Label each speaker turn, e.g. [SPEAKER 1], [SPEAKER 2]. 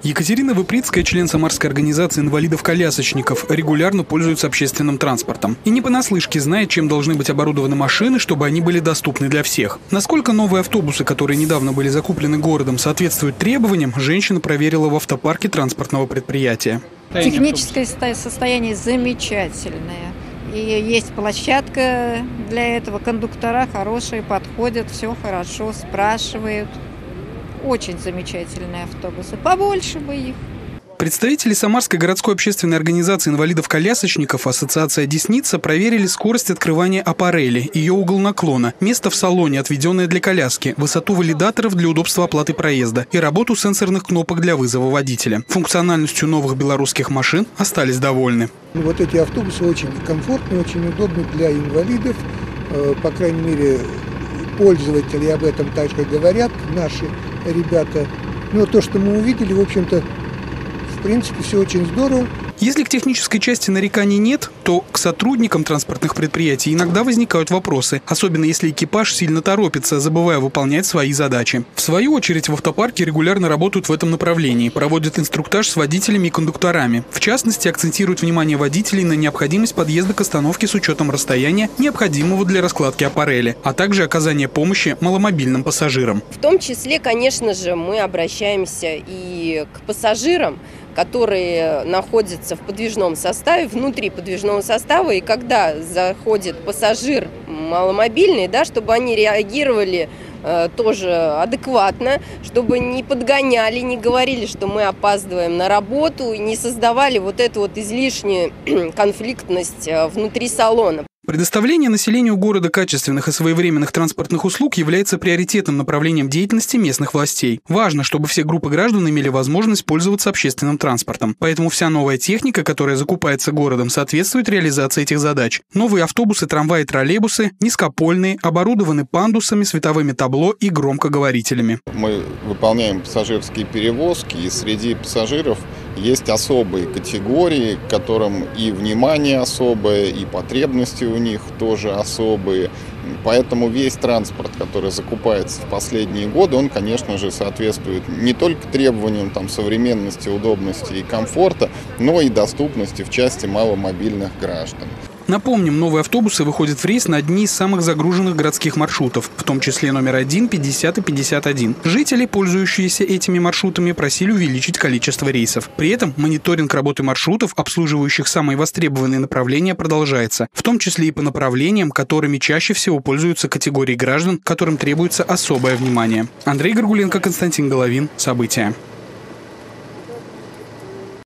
[SPEAKER 1] Екатерина Выприцкая, член Самарской организации инвалидов-колясочников, регулярно пользуется общественным транспортом. И не понаслышке знает, чем должны быть оборудованы машины, чтобы они были доступны для всех. Насколько новые автобусы, которые недавно были закуплены городом, соответствуют требованиям, женщина проверила в автопарке транспортного предприятия.
[SPEAKER 2] Техническое состояние замечательное. И есть площадка для этого. Кондуктора хорошие, подходят, все хорошо, спрашивают. Очень замечательные автобусы. Побольше бы их.
[SPEAKER 1] Представители Самарской городской общественной организации инвалидов-колясочников «Ассоциация Десница» проверили скорость открывания аппарели, ее угол наклона, место в салоне, отведенное для коляски, высоту валидаторов для удобства оплаты проезда и работу сенсорных кнопок для вызова водителя. Функциональностью новых белорусских машин остались довольны.
[SPEAKER 3] Вот эти автобусы очень комфортные, очень удобны для инвалидов. По крайней мере, пользователи об этом также говорят, наши ребята. Но то, что мы увидели, в общем-то, в принципе, все очень здорово.
[SPEAKER 1] Если к технической части нареканий нет, то к сотрудникам транспортных предприятий иногда возникают вопросы, особенно если экипаж сильно торопится, забывая выполнять свои задачи. В свою очередь в автопарке регулярно работают в этом направлении, проводят инструктаж с водителями и кондукторами. В частности, акцентируют внимание водителей на необходимость подъезда к остановке с учетом расстояния, необходимого для раскладки аппарели, а также оказание помощи маломобильным пассажирам.
[SPEAKER 4] В том числе, конечно же, мы обращаемся и к пассажирам, которые находятся в подвижном составе, внутри подвижного состава, и когда заходит пассажир маломобильный, да, чтобы они реагировали тоже адекватно, чтобы не подгоняли, не говорили, что мы опаздываем на работу, и не создавали вот эту вот излишнюю конфликтность внутри салона.
[SPEAKER 1] Предоставление населению города качественных и своевременных транспортных услуг является приоритетным направлением деятельности местных властей. Важно, чтобы все группы граждан имели возможность пользоваться общественным транспортом. Поэтому вся новая техника, которая закупается городом, соответствует реализации этих задач. Новые автобусы, трамваи, троллейбусы низкопольные, оборудованы пандусами, световыми табло и громкоговорителями.
[SPEAKER 5] Мы выполняем пассажирские перевозки, и среди пассажиров есть особые категории, к которым и внимание особое, и потребности у них тоже особые. Поэтому весь транспорт, который закупается в последние годы, он, конечно же, соответствует не только требованиям современности, удобности и комфорта, но и доступности в части маломобильных граждан.
[SPEAKER 1] Напомним, новые автобусы выходят в рейс на одни из самых загруженных городских маршрутов, в том числе номер 1, 50 и 51. Жители, пользующиеся этими маршрутами, просили увеличить количество рейсов. При этом мониторинг работы маршрутов, обслуживающих самые востребованные направления, продолжается, в том числе и по направлениям, которыми чаще всего пользуются категории граждан, которым требуется особое внимание. Андрей Горгуленко, Константин Головин. События.